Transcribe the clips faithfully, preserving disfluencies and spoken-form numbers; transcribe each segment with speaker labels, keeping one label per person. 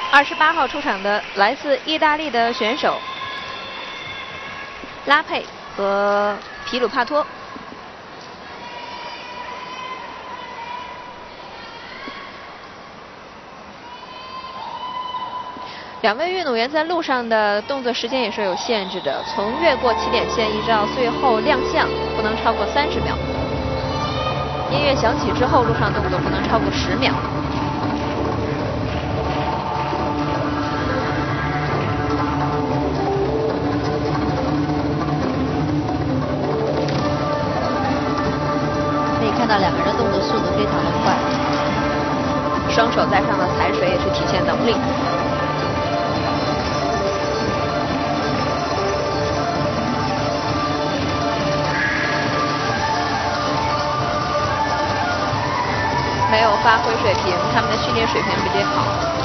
Speaker 1: 二十八号出场的来自意大利的选手拉佩和皮鲁帕托。 两位运动员在路上的动作时间也是有限制的，从越过起点线一直到最后亮相，不能超过三十秒。音乐响起之后，路上动作不能超过十秒。
Speaker 2: 可以看到两个人动作速度非常的快，
Speaker 1: 双手在上的踩水也是体现能力。 没有发挥水平，他们的训练水平比较好。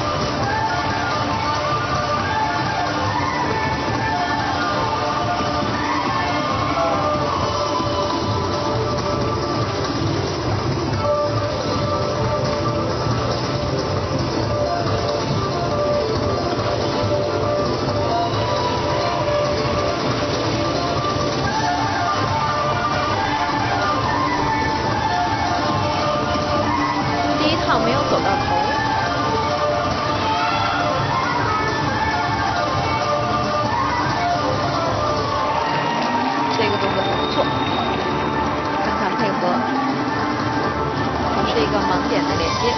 Speaker 1: 没有走到头，这个动作很不错，看看配合，是一个盲点的连接。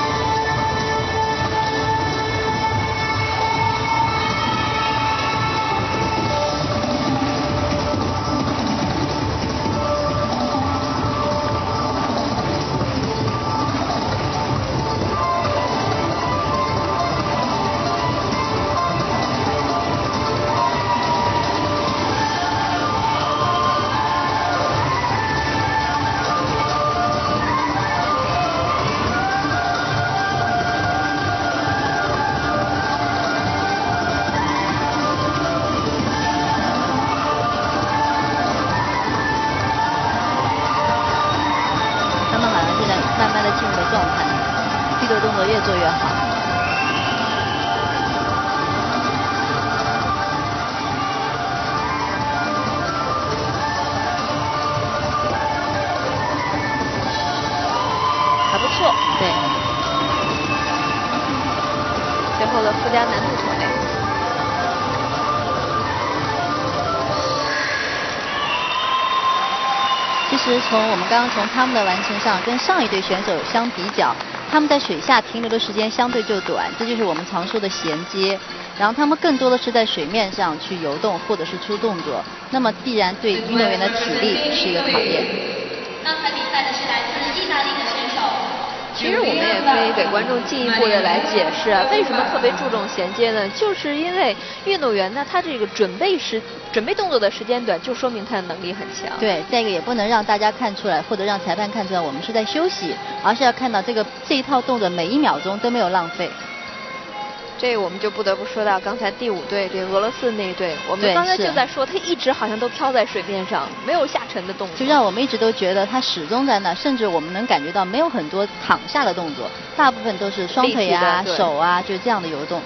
Speaker 2: 慢慢的进入了状态，低头动作越做越好。
Speaker 1: 还不错，
Speaker 2: 对。
Speaker 1: 最后的附加难度腿。
Speaker 2: 其实从我们刚刚从他们的完成上跟上一对选手相比较，他们在水下停留的时间相对就短，这就是我们常说的衔接。然后他们更多的是在水面上去游动或者是出动作，那么必然对运动员的体力是一个考验。
Speaker 3: 刚才比赛的是来自意大利的选手。
Speaker 1: 其实我们也可以给观众进一步的来解释啊，为什么特别注重衔接呢？就是因为运动员呢，他这个准备时、准备动作的时间短，就说明他的能力很强。
Speaker 2: 对，再一个也不能让大家看出来，或者让裁判看出来我们是在休息，而是要看到这个这一套动作每一秒钟都没有浪费。
Speaker 1: 这我们就不得不说到刚才第五队这俄罗斯那一队，我们刚才就在说，他一直好像都飘在水面上，没有下沉的动作，
Speaker 2: 就让我们一直都觉得他始终在那，甚至我们能感觉到没有很多躺下的动作，大部分都是双腿啊、手啊，就这样的游动。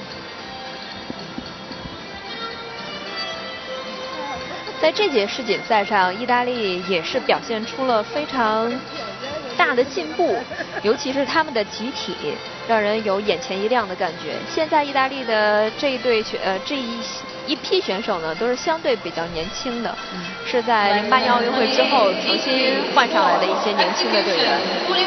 Speaker 1: 在这届世锦赛上，意大利也是表现出了非常大的进步，尤其是他们的集体。 让人有眼前一亮的感觉。现在意大利的这一队选呃这一一批选手呢，都是相对比较年轻的，嗯、是在零八年奥运会之后重新换上来的一些年轻的队员。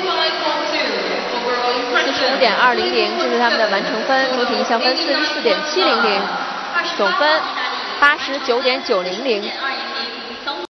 Speaker 1: 四十五点二零零，这是他们的完成分，总体一项分四十四点七零零，总分八十九点九零零。